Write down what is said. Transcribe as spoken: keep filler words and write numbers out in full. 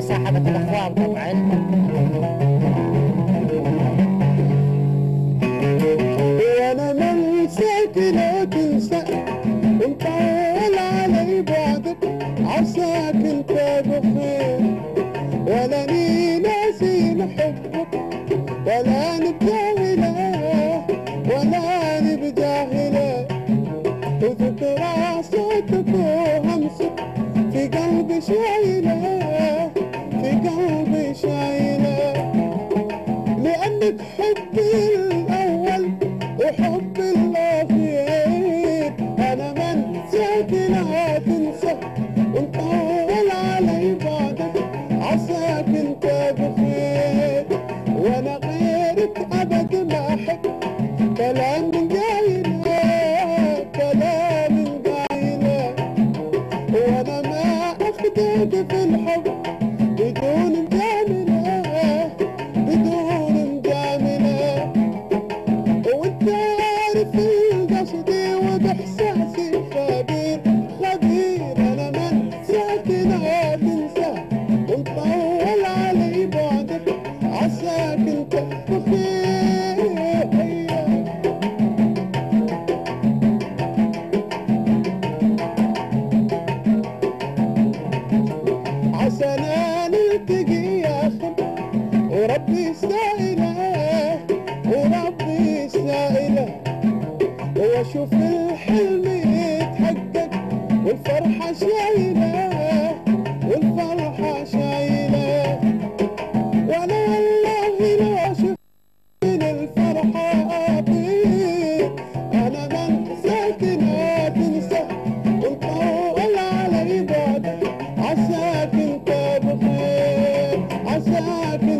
مصاحبة الإخوان طبعا. وانا منساك لا تنسى ومطول علي بعدك عساك انت بخير، ولا ني ناسي حبك ولا نبجاهله ولا نبجاهله، وذكرى صوتك وهمسك في قلبي شايله في قلبي شايله، لأنك حبي الأول وحبي الأخير، أنا منساك لا تنسى ونطول علي بعدك عساك انت بخير، وانا غيرك ابد ما احب كلام من قايله كلام من قايله، وانا ما اخدك في الحب بدون مجامله بدون مجامله، وانت عارف القصدي وباحساسي خبير خبير، انا منساك لا تنسى ونطول علي بعدك عساك انت بخير. عسانا نلتقي يا اخي وربي سائله وربي سائله، واشوف الحلم يتحقق والفرحه شايله والفرحه شايله، وانا والله لو شفت من الفرحه اطير، انا منساك لا تنسى ونطول علي بعدك عساك انت بخير عساك